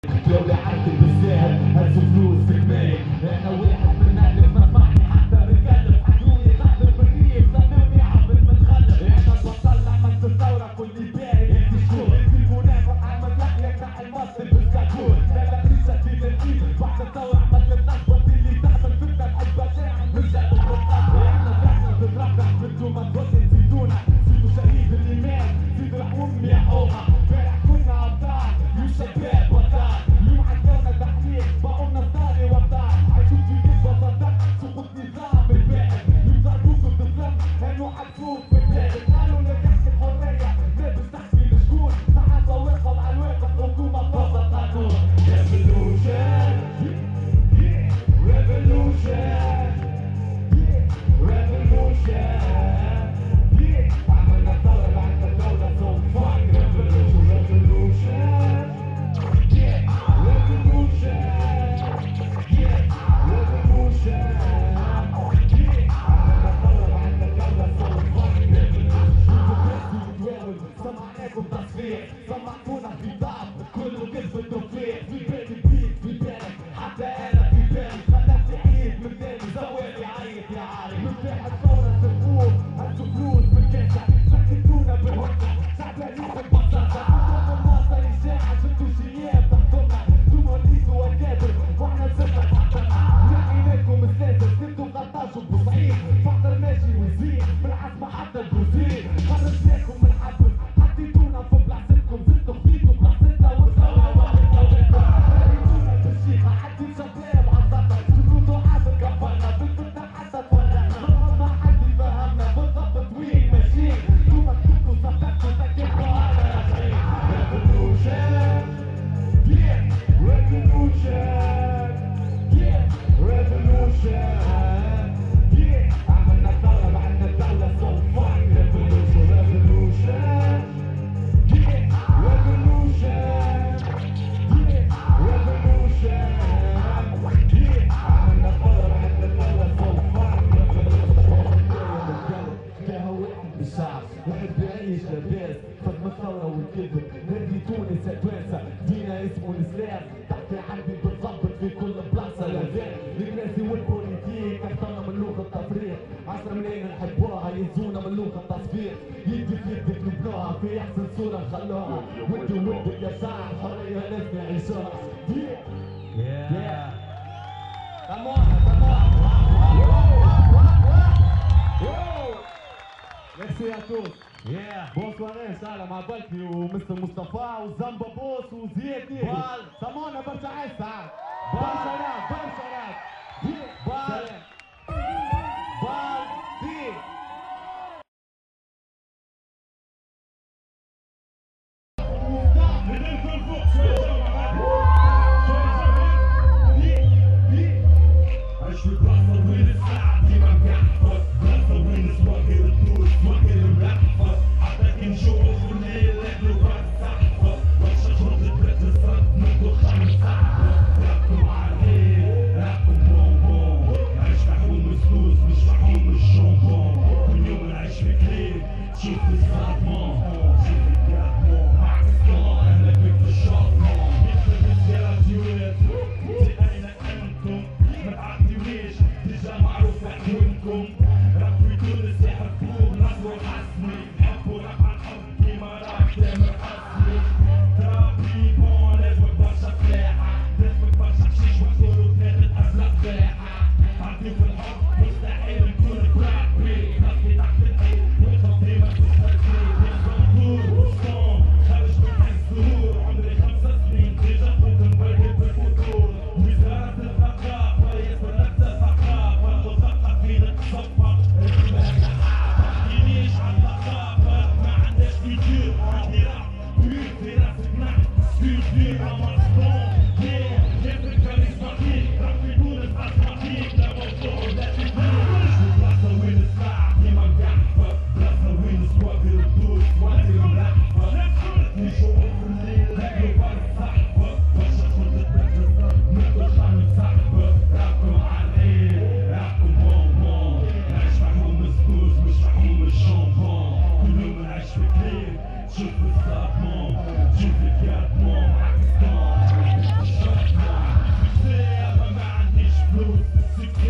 دولة عندي بالسهل هزوا فلوس في كمية. انا واحد من الف ما سمعني حتى بتكلم. حكوني غالب بالريف سموني عبد متخلف. انا بطل عملت الثورة كل باقي انت شكون؟ انت منافق عمل يحيى مع المصري بالكاكون. لا لا لسه في ترتيب بعد الثورة عملت النخبة اللي تعمل فتنة تحب شاعر مش جاي بالقلب. احنا بحنا بنتربح انتو ما تبصوا تزيدونا. زيدوا شهيد اللي مات زيدوا راح امي يا حومة. امبارح كنا ابطال يا شباب بطال. اليوم عدونا تحليل بقولنا صاري وابطال. عايشين في كذبة صدق سقوط نظام الباقي. يضربوكوا تظلم انه حتفوت في البلاد. قالوا لك احكي الحرية لابس تحكي لشكون؟ صحافة واقف على الواقف حكومة فوق القانون. Revolution Revolution Revolution عملنا ثورة بعد الدولة so fuck Revolution Revolution Revolution Revolution عملنا ثورة بعد الدولة so fuck Revolution. سمعناكم تصفيق سمعتونا في ضعف كله كذب التوفيق. في بالي بيك في بالك حتى انا في بالي. خلفت عيد من تاني زوالي عيط يا عالي. مفتاح الثورة سرقوه هزوا فلوس بالكاسة. سكتونا بالهدنة شعبانين بالبساطة. انتم الناصر الشاعة شفتوا شياب تحكمنا. انتم وليتوا اكابر واحنا صرنا تحتنا. لقيناكم الساسة سبتوا غطاشوا بوصعيد. فقر ماشي وزين بالعزمة حتى البوزين. خرجناكم من الحبس حطيتونا في بلاصتكم. زدتوا خديتوا بلاصتنا والثورة واحدة وحدة. خليتونا بالشيخة حاطين شباب عالسطح. جبتوا دعاة كبرنا بالفتنة حتى تفرقنا. ما حد يفهمنا بالضبط وين ماشيين. انتوما كنتوا صدقتوا سكتوا على راسين. Revolution Yeah Revolution Yeah Revolution Yeah عملنا ثورة بعدنا الدولة so fuck Revolution Revolution Yeah Revolution Yeah Revolution Yeah عملنا ثورة بعدنا الدولة so fuck Revolution. فيها واحد بالشعب يحب يعيش لاباس فضل الثورة والكذب. نادي تونس اتوانسة دينا اسمه الاسلام. تحكي عندي بتظبط في كل بلاصة لازال. الكراسي والبوليتيك احترنا من لغة التفريق. 10 ملايين نحبوها يهزونا من لغة التصفيق. يدي في يدك نبنوها في احسن صورة نخلوها. ودي ودك يا شعب حرية لازم نعيشوها. Come on, come on. Merci à tous. Bonsoir, salam à Balki ou Mr. Mustafa ou Zamba Boss ou Ziedi. سمونا برشا عيش ساعات. برشا راب برشا راب. عيش في بلاصة وين الساعة ديما مكحفة. بلاصة وين سواقر الدوس سواقر الملحفة. حتى كي نشوف الليل ناكلو بعد الصحفة. برشا شرطة بلاد الصرد نبدو خمس صحفة. راكم عالليل راكم بونبون. عيش محوم الفلوس مش محوم الجونبون. كل يوم نعيش في كليل شوف الصدمون. شوف الكابمون باكستان اهلا بك في الشاطمون. يخرب السيراتيوات انت اين انتم؟ ما تعطيونيش ديجا معروف حكمكم. راك في تونس يحبوه نصرو الحسني. يحبوا راب عن حب كيما راب تامر حسني. ترابي بون لازمك برشا فلاحة. لازمك برشا حشيش وحصول وثلاثة أفلاق فلاحة. عندي في الحب مستحيل نكون كرابي. نصلي تحت الحيط ونخاف ديما تستسلي. نخبور وشطون خارج من حي الزهور. عمري 5 سنين ديجا كنت مبلد بالفطور. وزارة الثقافة ياسر نفس الثقافة. مثقفين تصفق متحينيش على الثقافة. ما عندهاش فيتور عندي راب بيور في راسك نحت سكوتير أمازون. ياسر كاريزماتيك راب في تونس أسماتيك. لا موضوع لا تدريس. بلاصة وين الساعة ديما مكحفة. بلاصة وين سواقر الدوس سواقر الملحفة. نشوف في الليل ناكلو بعد الصحفة. برشا شرطة بلاد الصرد نبدو خمس صحفة. راكم عالليل راكم بونبون. نعيش محوم الفلوس مش محوم الجونبون. كل يوم نعيش في كليل شوف الصدمون. شوف الكابمون باكستان فلوس سكين